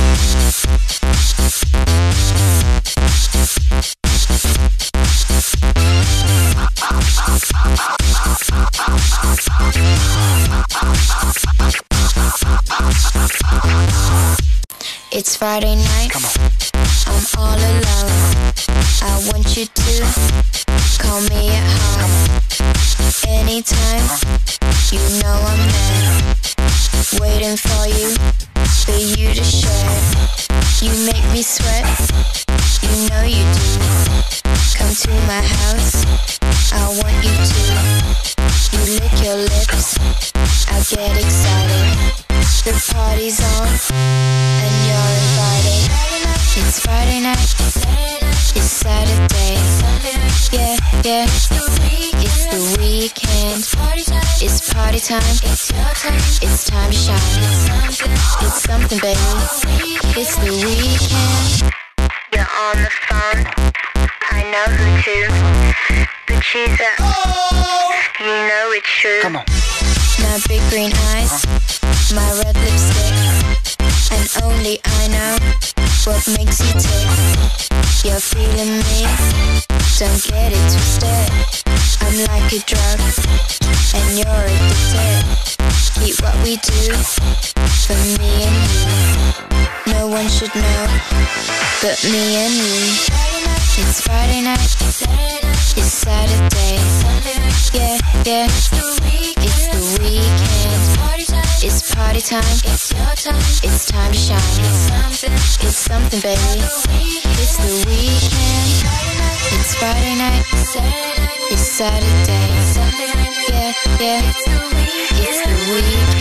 It's Friday night, I'm all alone. I want you to call me at home. Anytime, you know I'm there, waiting for you to share. You make me sweat, you know you do. Come to my house, I want you to. You lick your lips, I get excited. The party's on, and you're invited. It's Friday night, it's Saturday. Yeah, yeah, it's the weekend. It's party time, it's time to shine. It's something, baby, it's the weekend. You're on the phone, I know who to. But she's you know it's true. Come on. My big green eyes, my red lipstick, and only I know what makes you tick. You're feeling me, don't get it twisted. I'm like a drug, and you're addicted. Keep what we do for me and you. No one should know but me and you. It's Friday night, it's Saturday. Yeah, yeah, it's the weekend. It's party time, it's time to shine. It's something, baby, it's the weekend. It's Friday night, it's Saturday. Yeah, yeah, it's the weekend.